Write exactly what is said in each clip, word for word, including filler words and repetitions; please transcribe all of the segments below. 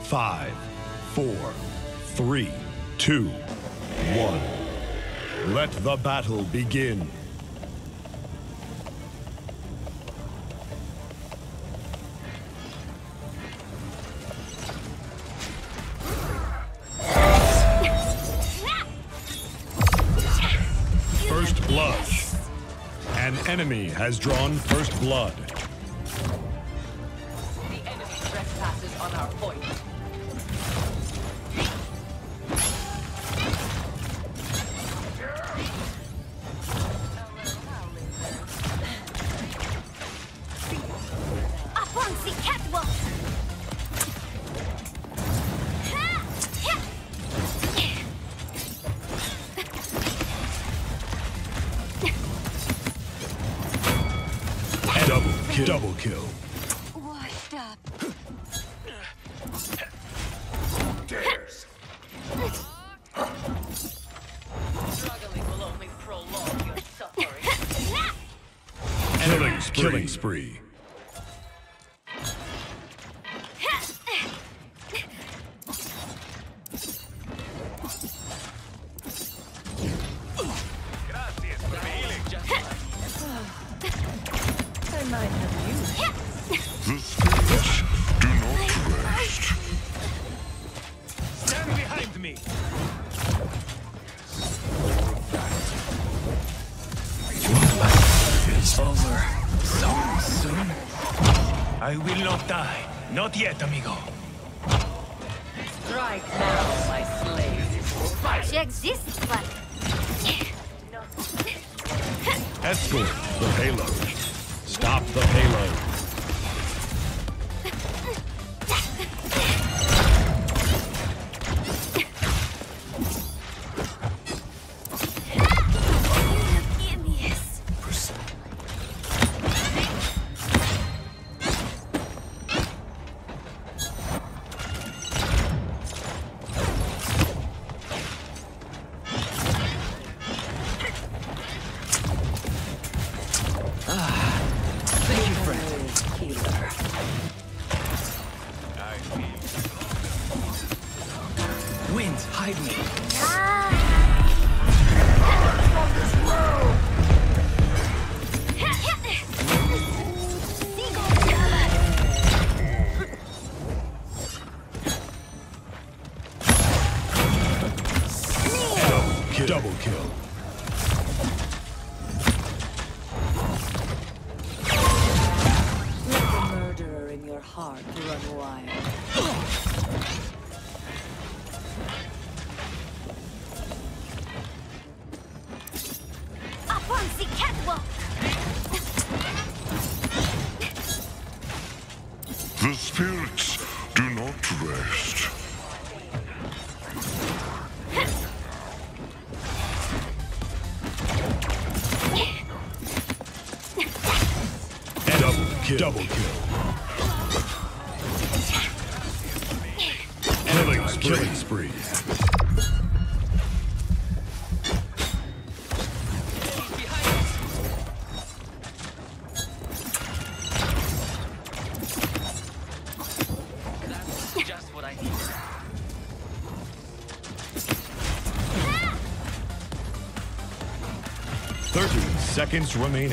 Five, four, three, two, one. Let the battle begin. First blood. An enemy has drawn first blood. The enemy trespasses on our point. Up on the catwalk! Double kill. Double kill. Washed up. Dares. Struggling will only prolong your suffering. Killing spree. Killing spree. Gracias for the healing. Just like I might have used. The spirits do not rest. Stand behind me! It's over. So soon? I will not die. Not yet, amigo. Strike now, my slave. Check this one. Escort the payload. Stop the payload. Genius. Thank you, friend. Healer. Winds, hide me. Double kill. Double kill. Let the murderer in your heart run wild. Up on the catwalk. The spirits do not rest. Double kill. Double kill. Killing spree. Killing spree. That's just what I need. Thirty seconds remaining.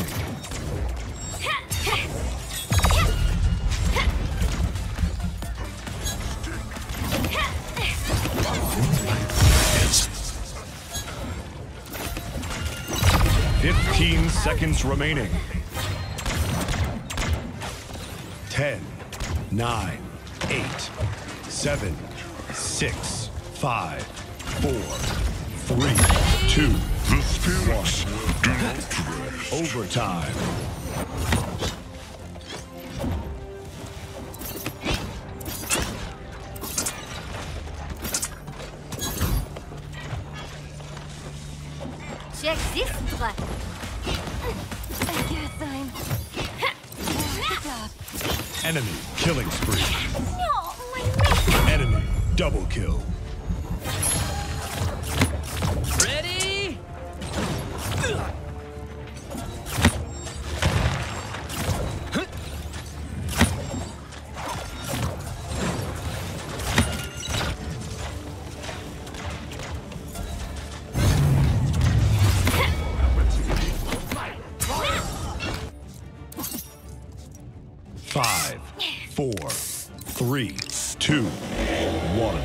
Fifteen seconds remaining. Ten, nine, eight, seven, six, five, four, three, two, The spirits do not rest. overtime. Check this one. I guess I'm washed up. Enemy killing spree. No, my mate. Enemy double kill. Ready? Five, four, three, two, one.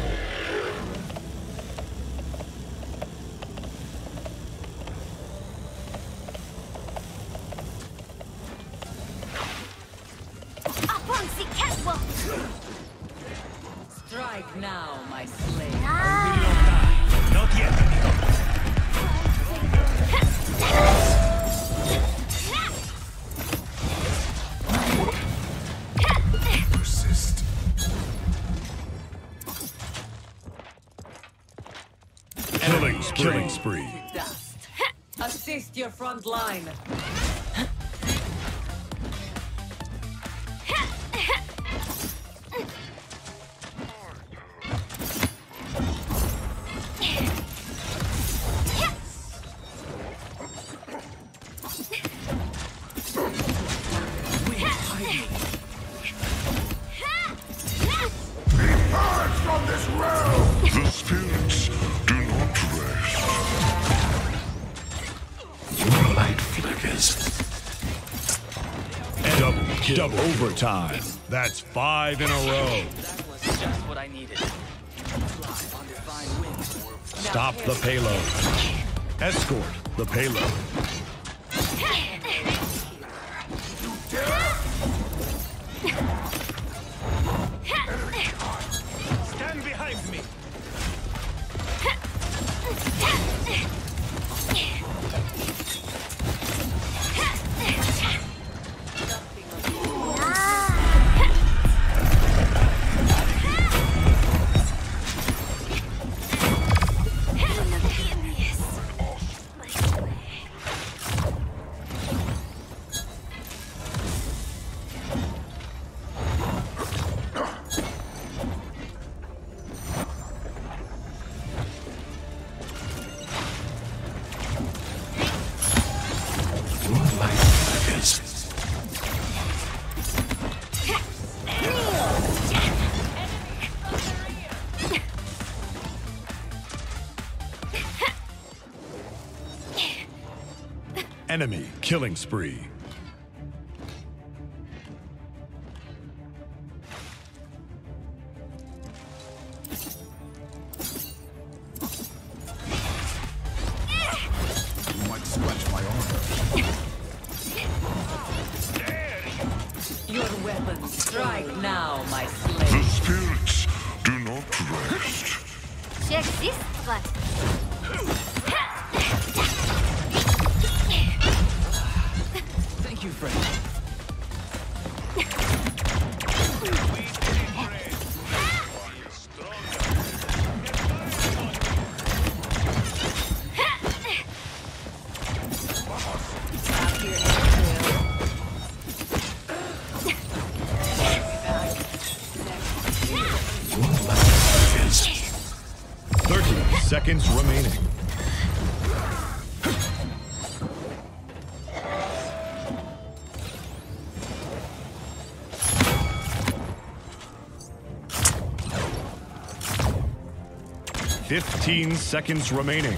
Up on the catwalk! Strike now, my slave. Ah! Not yet. Persist. Killing, killing spree. Dust. Assist your front line. From this realm! The spirits do not rest. Your light flickers. Double kill. Double overtime. That's five in a row. That was just what I needed. Fly on divine wings. Stop the payload. Escort the payload. Stand behind me. Your light flickers. Enemy killing spree. You might scratch my armor. Your weapon. Strike now, my The slave. spirits do not rest. J'existe! Thank you, friend. Stop your airfield. Your light flickers. thirty seconds remaining. Fifteen seconds remaining.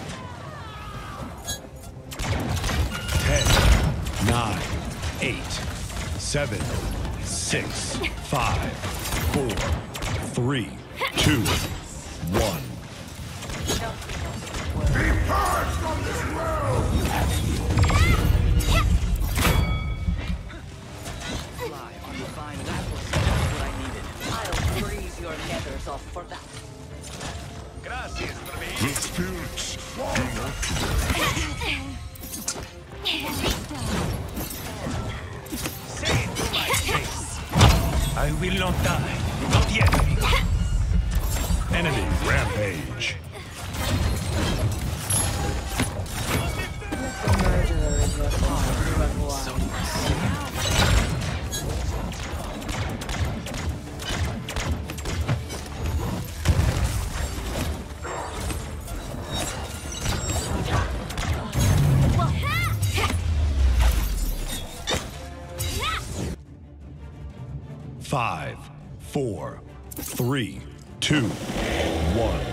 Ten, nine, eight, seven, six, five, four, three, two, one. Fly on divine wings. That was just what I needed. I'll freeze your nethers off for that. Gracias, The spirits do not rest. Say it to my face. I will not die. Not yet. Enemy rampage. The murderer in your heart, Renoir. Five, four, three, two, one.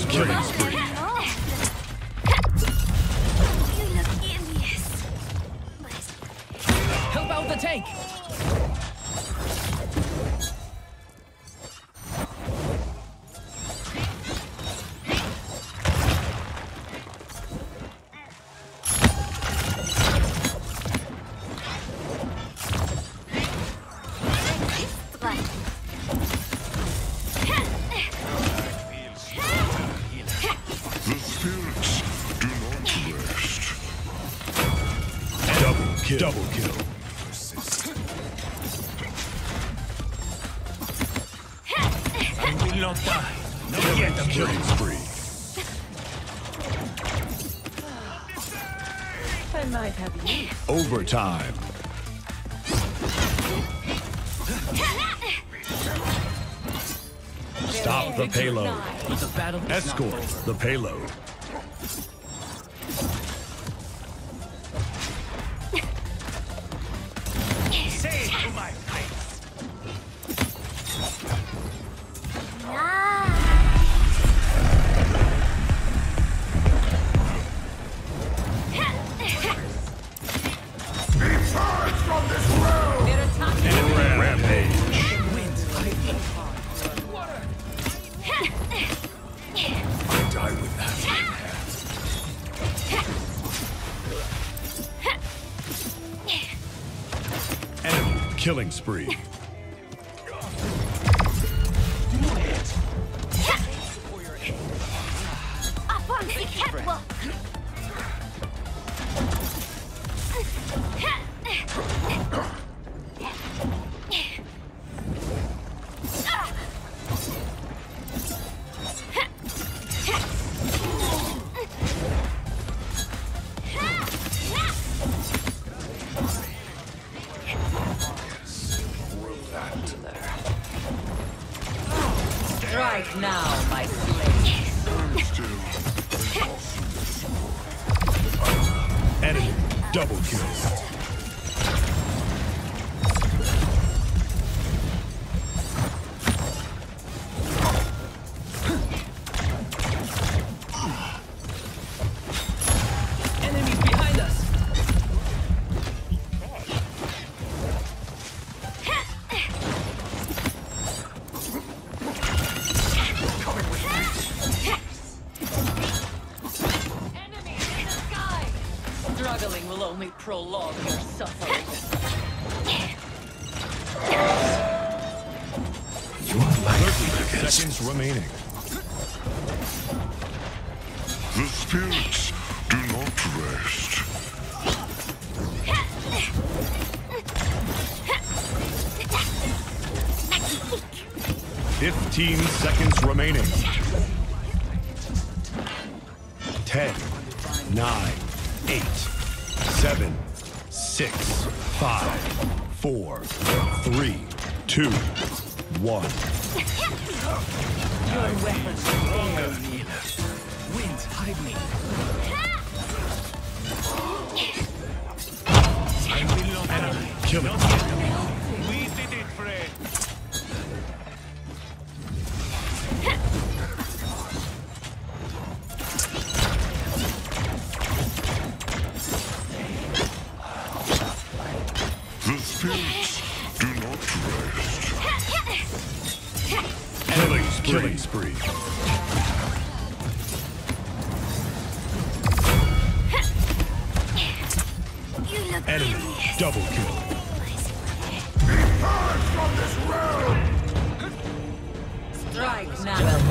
Killing spree. You look envious. Help out the tank! The spirits do not rest. Double kill. Double kill. I will not die. Not yet. Killing spree. I might have you. Overtime. Stop the payload. The battle is not Escort over. the payload. Say it to my face. Be far from this world! They're attacking. And rampage. I die with that. Enemy killing spree. Up on the catwalk. Strike now, my slave. Enemy double kill. Enemies behind us. Struggling will only prolong your suffering. thirty seconds remaining. The spirits do not rest. Fifteen seconds remaining. Ten, nine, eight, seven, six, five, four, three, two, one. Your weapons fail me. Wind, hide me. I will not die. Killing Not yet. We did it, friend. The spirits do not rest. Killing spree. Killing spree. You look Enemy envious. double kill. Be far from this world! Strike now. Well